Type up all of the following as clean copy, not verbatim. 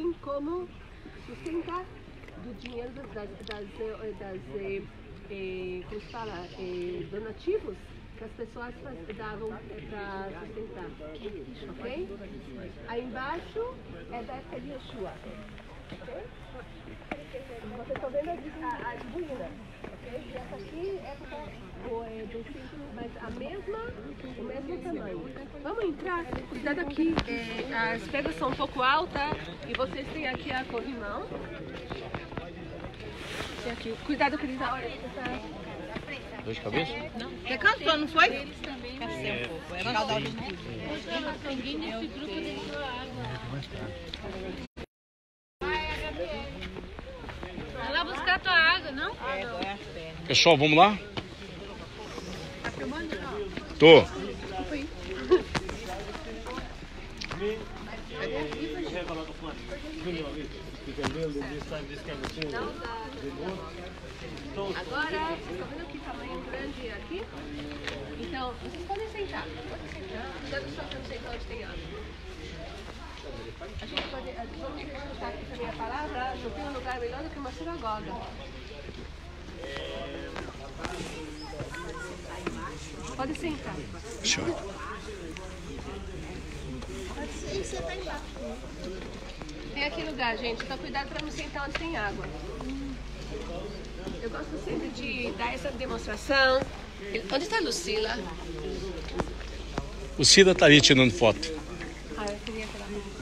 tem como sustentar do dinheiro como se fala, donativos que as pessoas davam para sustentar, ok? Aí embaixo é da época de Yeshua, ok? Vocês estão vendo as ruínas, ok? E essa aqui é do templo, mas o mesmo tamanho. Vamos entrar, cuidado aqui, as pedras são um pouco altas e vocês têm aqui a corrimão. Tem aqui, cuidado que eles olha, você tá... Dor de cabeça? Não. Você cantou, não foi? Eles também. Café um pouco. Era caudal de tudo. Ninguém desse grupo deixou água. Vai lá buscar tua água, não? É, dói as pernas. Pessoal, vamos lá? Tá filmando? Tô. Agora, vocês estão vendo que tamanho grande aqui? Então, vocês podem sentar. Podem sentar. Cuidado só para não sentar onde tem água. A gente pode, vamos escutar aqui também a palavra, não tem um lugar melhor do que uma sinagoga. Pode sentar. Show. Tem aqui lugar, gente, então cuidado para não sentar onde tem água. Eu gosto sempre de dar essa demonstração. Onde está a Lucila? O Cida tá ali tirando foto. Ah, eu queria aquela roupa.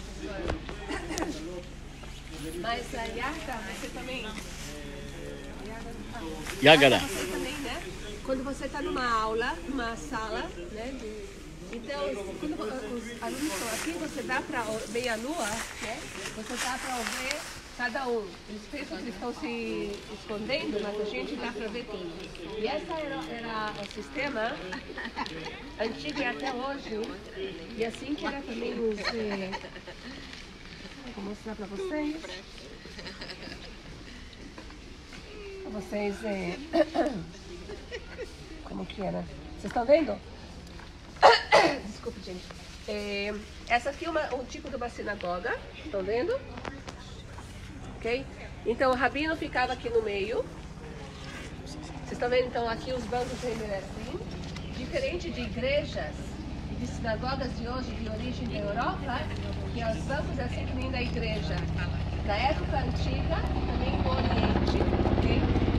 Mas a Yaga, você também... Yagara. Você também, né? Quando você está numa aula, numa sala, né? Então, quando os alunos estão aqui, você dá para ver a lua, né? Você dá para ouvir cada um. Eles pensam que eles estão se escondendo, mas a gente dá para ver tudo. E esse era o sistema antigo e até hoje. E assim que era também os... vou mostrar para vocês. Para vocês... como que era? Vocês estão vendo? Desculpe, gente. Essa aqui é um tipo de uma sinagoga. Estão vendo? Ok? Então o rabino ficava aqui no meio. Vocês estão vendo então aqui os bancos ainda assim. Diferente de igrejas e de sinagogas de hoje de origem da Europa, que os bancos assim que nem da igreja da época antiga e também do Oriente, ok?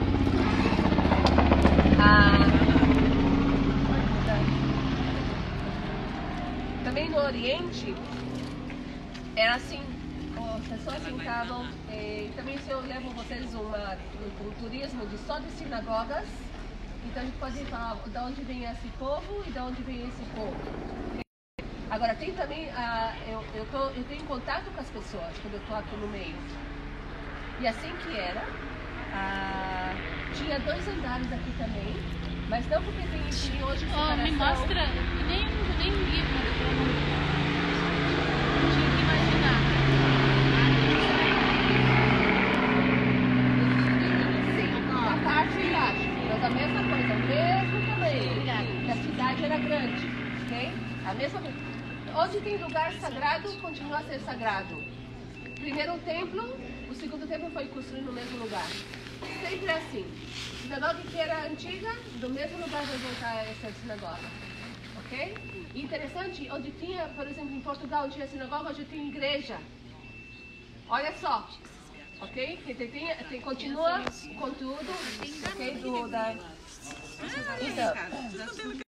Também no Oriente era assim. As pessoas sentavam, também se eu levo vocês um turismo só de sinagogas, então a gente pode falar de onde vem esse povo e de onde vem esse povo. Agora tem também, eu tenho contato com as pessoas quando eu estou aqui no meio. E assim que era, tinha 2 andares aqui também, mas não porque tem hoje separação. Me mostra, nem livro. Tinha que imaginar. Mas a mesma coisa, o mesmo tamanho. E a cidade era grande, ok? A mesma coisa. Onde tem lugar sagrado, continua a ser sagrado. Primeiro o templo, o segundo templo foi construído no mesmo lugar. Sempre assim. Sinagoga que era antiga, do mesmo lugar vai voltar essa sinagoga. Ok? E interessante, onde tinha, por exemplo, em Portugal, onde tinha sinagoga, hoje tem igreja. Olha só. Ok? Continua com tudo, ok? Então,